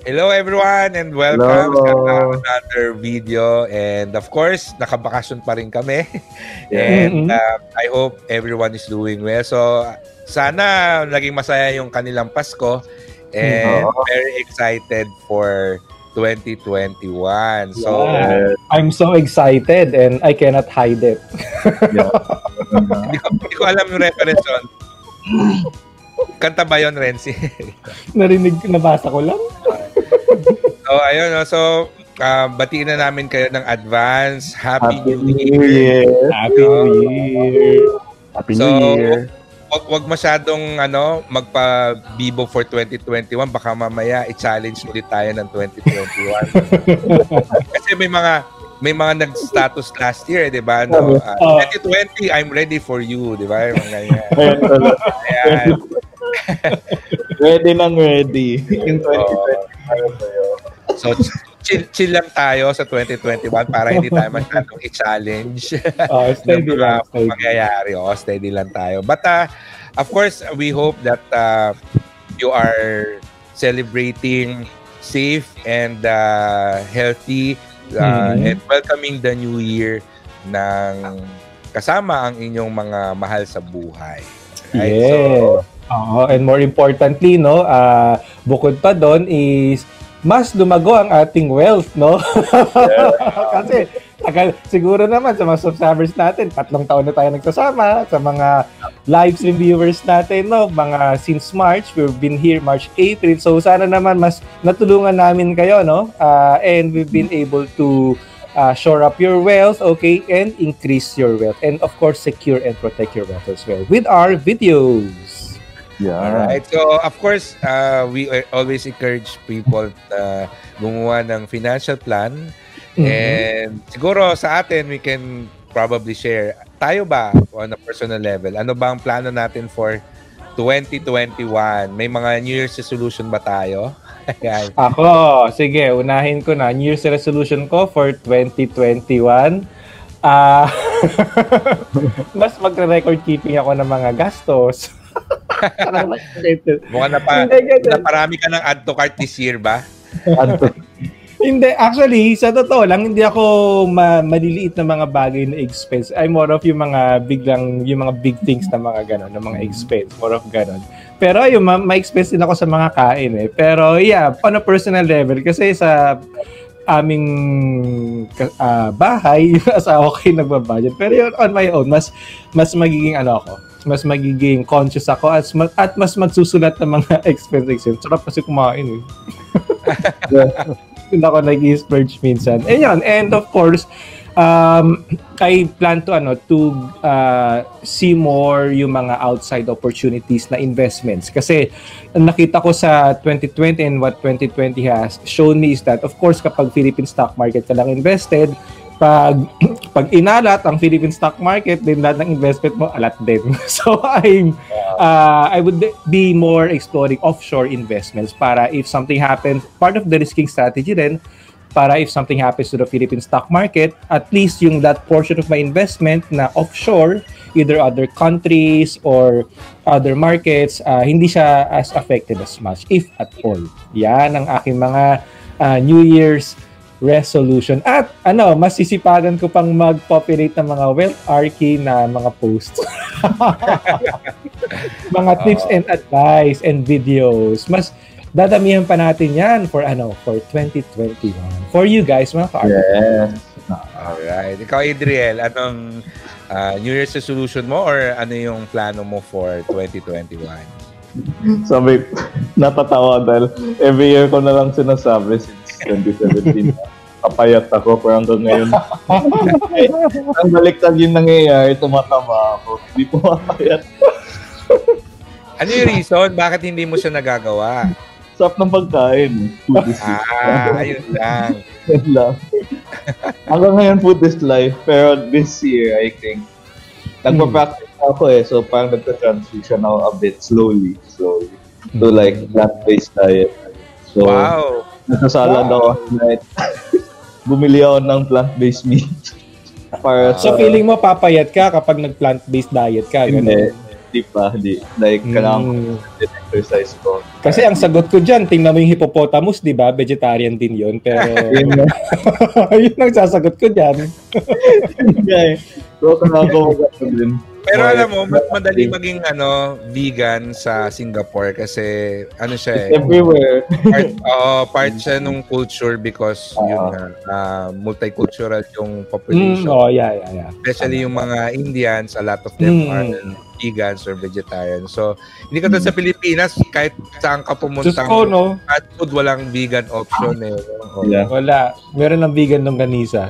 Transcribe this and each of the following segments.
Hello everyone and welcome sa another video, and of course nakabakasyon pa rin kami and I hope everyone is doing well. So sana naging masaya yung kanilang Pasko and very excited for 2021. So I'm so excited and I cannot hide it. Hindi ko alam yung reference on. Kanta ba yun, Renzi? Nabasa ko lang. So, ayun. So, batiin na namin kayo ng advance. Happy New Year. Happy New Year. Happy New Year. Wag masyadong magpa-bibo for 2021. Baka mamaya i-challenge ulit tayo ng 2021. Kasi may mga nag-status last year, di ba? No? 2020, I'm ready for you, di ba? Yung ganyan. Ayan. Ready nang ready. Yung 2020. So, chill lang tayo sa 2021 para hindi tayo masyadong i-challenge. Steady lang. Mangyayari. Steady lang tayo. But, of course, we hope that you are celebrating safe and healthy and welcoming the new year ng kasama ang inyong mga mahal sa buhay. Right? Yeah. And more importantly, no, bukod pa doon is mas lumago ang ating wealth, no? Kasi siguro naman sa mga subscribers natin, 3 taon na tayo nagsasama, sa mga live stream viewers natin, no, mga since March, we've been here March, April. So sana naman mas natulungan namin kayo, no? And we've been able to shore up your wealth, okay, and increase your wealth, and of course secure and protect your wealth as well with our videos. Yeah. Alright. So, of course, we always encourage people gumawa ng financial plan. And siguro sa atin, we can probably share. Tayo ba on a personal level? Ano ba ang plano natin for 2021? May mga New Year's resolution ba tayo? Ako, sige, unahin ko na. New Year's resolution ko for 2021. Mas magre-record keeping ako ng mga gastos. Mukhang naparami ka ng add to cart this year ba? Hindi, actually, sa totoo lang, hindi ako maliliit na mga bagay na expense. I'm more of yung mga big things na mga gano'n, na mga expense, more of gano'n. Pero yung ma-expense din ako sa mga kain eh. Pero yeah, on a personal level, kasi sa aming bahay, yung asawa ko yung nagbabudget. Pero yun, on my own, mas magiging mas magiging conscious ako at mas magsusulat ng mga expense. Sarap kasi kumain eh. Hindi ako nag-splurge minsan. And of course, I plan to see more yung mga outside opportunities na investments. Kasi nakita ko sa 2020 and what 2020 has shown me is that, of course, kapag Philippine stock market ka lang invested, pag inalat ang Philippine stock market, din lahat ng investment mo alat din. So I would be more exploring offshore investments para if something happens, part of the risking strategy then, para if something happens to the Philippine stock market, at least yung that portion of my investment na offshore, either other countries or other markets, hindi siya as affected as much, if at all. Yan ang aking mga New Year's resolution. At mas sisipagan ko pang mag-populate ng mga wealth arcane na mga posts. Mga tips and advice and videos. Mas dadamihan pa natin yan for 2021. For you guys, mga ka-arcane. Yes. Alright. Ikaw, Adriel, anong New Year's resolution mo or ano yung plano mo for 2021? Sabi, natatawa dahil every year ko na lang sinasabi since 2017. Kapayat ako, pero hanggang ngayon. Ang baliktad yung nangyayari, tumatama ako. Hindi po mapayat. Ano yung reason? Bakit hindi mo siya nagagawa? Sarap ng pagkain. Ayun lang. Yun lang. Hanggang ngayon, food is life. Pero this year, I think, nagpa-practice ako eh. So, parang nagka-transition ako a bit slowly to like plant-based diet. So, wow! Nagsasalad ako tonight. Bumili ako ng plant-based meat. So, feeling mo papayat ka kapag nag-plant-based diet ka? Hindi. di. Like, kailangan exercise ko. Kasi ang sagot ko dyan, tingnan mo yung hippopotamus, di ba? Vegetarian din yun. Pero, yun ang sasagot ko dyan. So, kailangan ko din. Pero alam mo, mas madali maging vegan sa Singapore kasi siya everywhere. Part siya nung culture because yun nga, multicultural yung population. Yeah. Especially yung mga Indians, a lot of them are vegans or vegetarians. So, hindi ka sa Pilipinas, kahit saan ka pumunta, fast food, walang vegan option eh. Yeah. Wala. Meron ng vegan longganisa.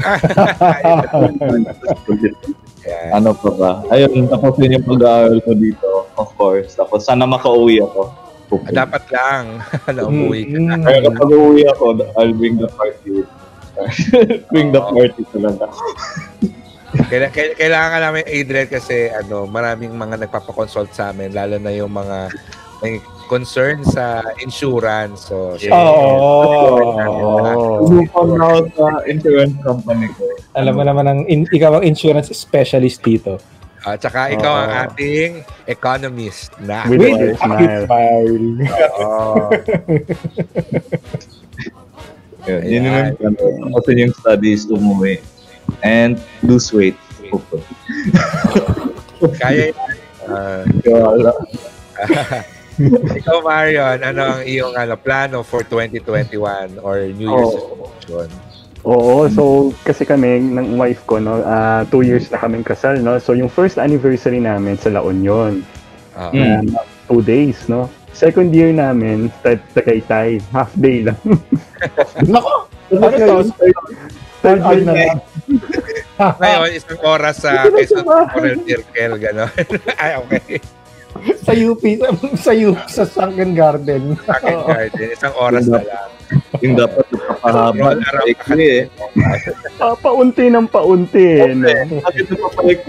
Yeah. Ano pa ba? Ayun, tapos yun yung pag-aaral ko dito, of course. Tapos sana makauwi ako. Dapat lang na umuwi ka na. Kaya kapag uuwi ako, I'll bring the party. Bring the party talaga. Kailangan namin, Adriel, kasi maraming mga nagpapakonsult sa amin, lalo na yung mga may concern sa insurance. So, Lupang na ako sa insurance company ko. Alam mo naman, ikaw ang insurance specialist dito. Tsaka ikaw ang ating economist na. With a smile. Yun yung tapos yung studies, umuwi. And lose weight. Kaya ikaw, Marion, ano ang iyong plano for 2021 or New Year's resolution? Oo, so kasi kami ng wife ko 2 years na kaming kasal, no. So yung first anniversary namin sa La Union. 2 days, no. Second year namin sa Tagaytay, half day lang. Nako. Third year na lang. Ngayon, isang oras sa Quezon Coral Circle, gano'n. Ay, okay. Sa UP, sa Sunken Garden. Sunken Garden, isang oras na lang. Yung dapat napapahaba. Paunti ng paunti. Bakit napapalik?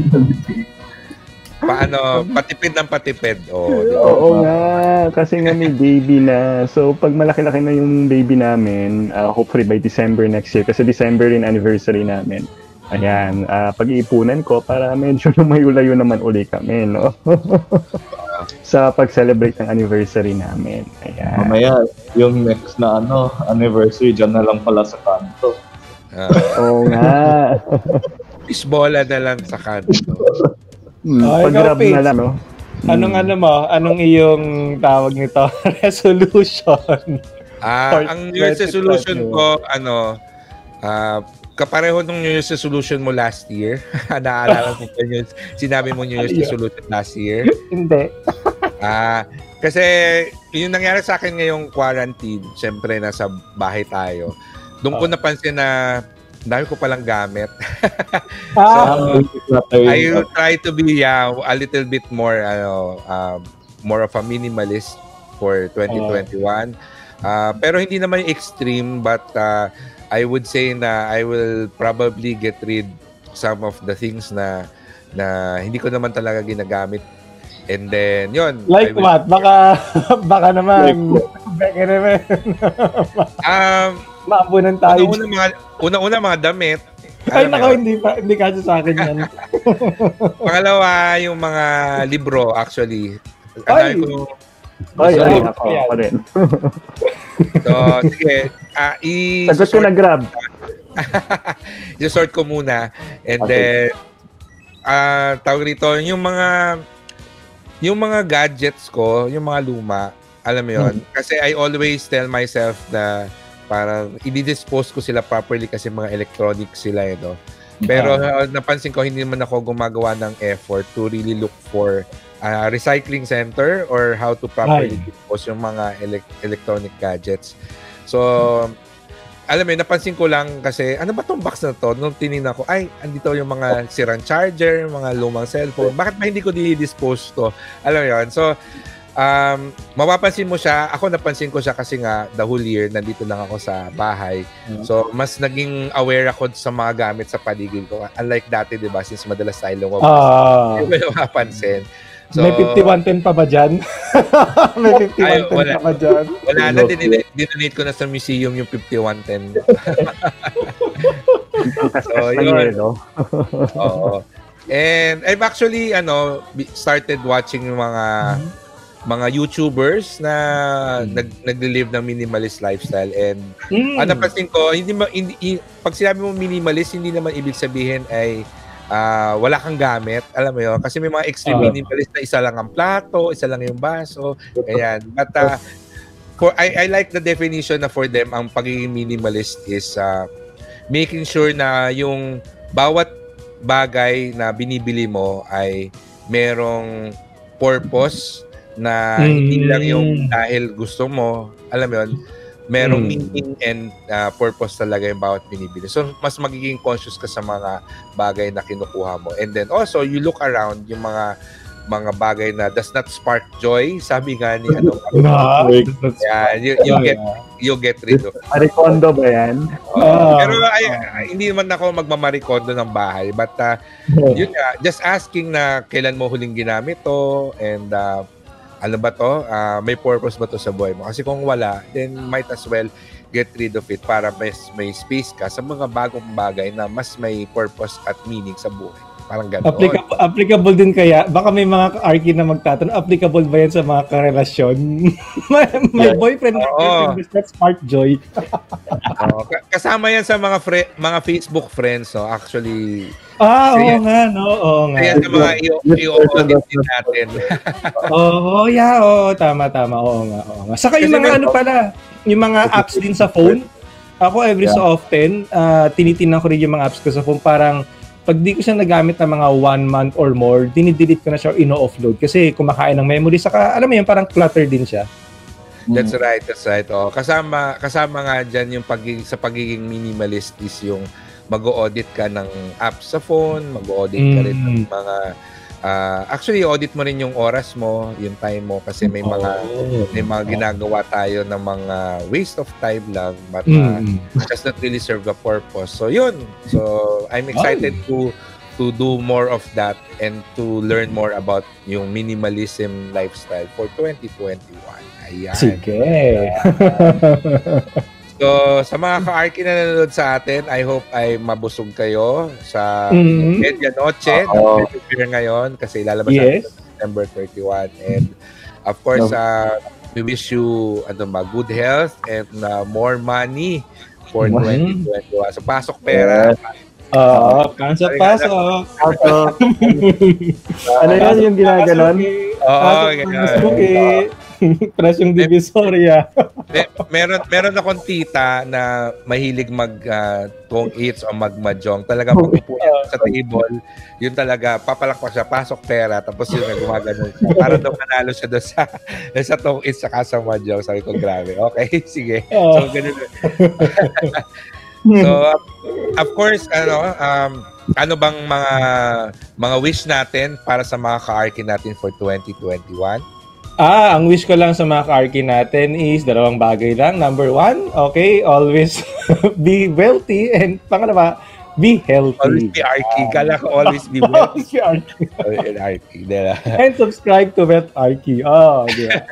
Paano? Patipid ng patipid. Oo nga. Kasi nga may baby na. So, pag malaki-laki na yung baby namin, hopefully by December next year, kasi December rin anniversary namin. Ayan, pag-iipunan ko para medyo lumayo-layo naman uli kami, no? Sa pag-celebrate ng anniversary namin. Ayan. Mamaya, yung next na anniversary, dyan na lang pala sa kanto. Oo nga. Isbola na lang sa kanto. Pag-grab na lang, no? Anong iyong tawag nito? Resolution? Ang New Year's resolution ko, kapareho nung New Year's resolution mo last year. Naalala ko pa yun. Sinabi mo New Year's resolution last year. Hindi. Kasi yung nangyari sa akin ngayong quarantine, syempre nasa bahay tayo. Doon ko napansin na dahil ko palang gamit. So, I will try to be a little bit more more of a minimalist for 2021. Pero hindi naman yung extreme, but I would say na I will probably get rid some of the things na hindi ko naman talaga ginagamit. And then, yun. Like what? Baka naman. Baka naman. Maabunan tayo. Una mga damit. Ay, nako, hindi kasi sa akin yan. Pangalawa, yung mga libro, actually. Ay! Ako rin. So, sige. Sagot ko na Grab. I-sort ko muna. And then, tawag rito, yung mga gadgets ko, yung mga luma, alam mo yun? Kasi I always tell myself na parang i-dispose ko sila properly kasi mga electronics sila ito. Pero napansin ko, hindi naman ako gumagawa ng effort to really look for recycling center or how to properly dispose yung mga electronic gadgets. So, alam mo, napansin ko lang kasi, ano ba tong box na to? Nung tinignan ko, ay, andito yung mga sirang charger, mga lumang cellphone. Bakit ba hindi ko di-dispose to? Alam mo yun? So, mapapansin mo siya. Ako napansin ko siya kasi nga the whole year nandito lang ako sa bahay. So, mas naging aware ako sa mga gamit sa paligid ko. Unlike dati, di ba? Since madalas tayo lumabas. Hindi ko napapansin. So, may 5110 pa ba dyan? May 5110 pa ba dyan? Wala na, dinonate ko na sa museum yung 5110. So, yun. Oo. And I've actually started watching yung mga YouTubers na nagle-live ng minimalist lifestyle, and napansin ko hindi pag sinabi mo minimalist, hindi naman ibig sabihin ay wala kang gamit, alam mo yun, kasi may mga extreme minimalist na isa lang ang plato, isa lang yung baso, ayan. But I like the definition na for them ang pagiging minimalist is making sure na yung bawat bagay na binibili mo ay merong purpose, na hindi lang yung dahil gusto mo, alam mo yun, merong meaning and purpose talaga yung bawat binibili. So, mas magiging conscious ka sa mga bagay na kinukuha mo. And then also, you look around yung mga bagay na does not spark joy. Sabi nga ni you get rid of it. Marikondo ba yan? Pero hindi naman ako magmamarikondo ng bahay. But yun nga, just asking na kailan mo huling ginamit to, and ano ba to? May purpose ba to sa buhay mo? Kasi kung wala, then might as well get rid of it para may space ka sa mga bagong bagay na mas may purpose at meaning sa buhay. Parang gano'n. Applicable din kaya, baka may mga Arky na magtatanong, applicable ba yan sa mga karelasyon? My boyfriend does not spark joy. Kasama yan sa mga Facebook friends, no? Actually. Oo nga. Kaya sa mga i-audit din natin. Tama. Oo nga. Saka yung mga yung mga apps din sa phone. Ako every so often, tinitingnan ko rin yung mga apps ko sa phone. Parang pag di ko siya nagamit ng mga 1 month or more, dinidelete ko na siya or ino-offload kasi kumakain ng memory. Saka alam mo yun, parang clutter din siya. That's right. Kasama nga dyan yung pagiging minimalist is yung mag-audit ka ng apps sa phone, mag-audit ka rin ng mga actually audit mo rin yung oras mo, yung time mo, kasi may mga ginagawa tayo ng mga waste of time lang, but does not really serve a purpose. So yun. So I'm excited to do more of that and to learn more about yung minimalism lifestyle for 2021. Ayan. Sige. So, sa mga ka-Arky na nanonood sa atin, I hope ay mabusog kayo sa Medianoche na prepare ngayon kasi ilalabas natin December 31. And of course, we wish you good health and more money for 2021. So, pasok pera. Pasok. Ano yan yung ginaganon? Presyong Divisoria. meron akong tita na mahilig mag-tong eats o mag-mahjong. Talaga pag upo sa table, yun talaga, papalakpak siya, pasok pera, tapos yun gumagano siya. Para daw manalo siya doon sa tong eats sa sa mahjong. Sabi ko, grabe. Okay, sige. So, ganun. So, of course, ano bang mga wish natin para sa mga ka-Arky natin for 2021? Ang wish ko lang sa mga ka-Arky natin is 2 bagay lang. Number 1, okay, always be wealthy, and pangalawa, be healthy. Always be Arky. Kala ko always be wealthy. Arky. And subscribe to Wealth Arky. Yeah.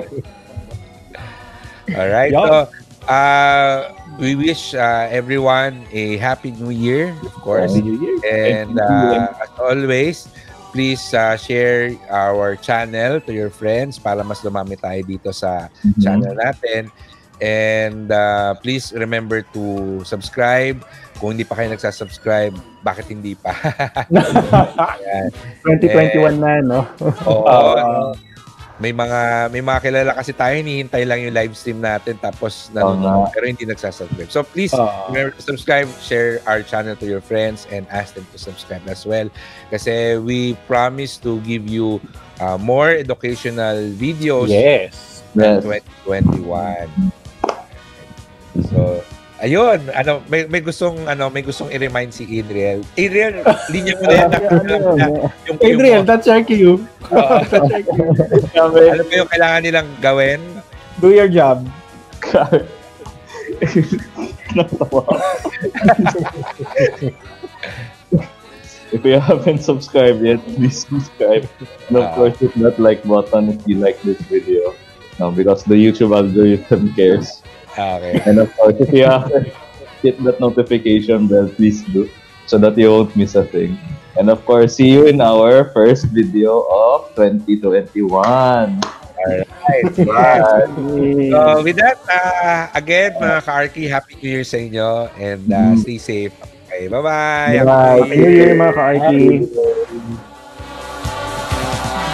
Alright. So, we wish everyone a happy new year, of course. And as always, please share our channel to your friends para mas lumami tayo dito sa channel natin. And please remember to subscribe. Kung hindi pa kayo nagsasubscribe, bakit hindi pa? 2021 na, no? Oo. May mga kilala kasi tayo, hinihintay lang yung live stream natin tapos nanonood pero hindi nagsasubscribe. So please remember to subscribe, share our channel to your friends, and ask them to subscribe as well. Kasi we promise to give you more educational videos in 2021. So ayun, may gustong i-remind si Adriel. Adriel, linya mo na yan. Adriel, that's our cue. Alam mo yung kailangan nilang gawin? Do your job. If you haven't subscribed yet, please subscribe. And of course, hit that like button if you like this video. Because the YouTube algorithm cares. Okay. And of course, if you haven't hit that notification bell, please do, so that you won't miss a thing. And of course, see you in our first video of 2021. Alright. Bye. So with that, again, mga ka-Arky, Happy New Year sa inyo and stay safe. Okay, bye-bye. Bye. Happy New Year, mga ka-Arky.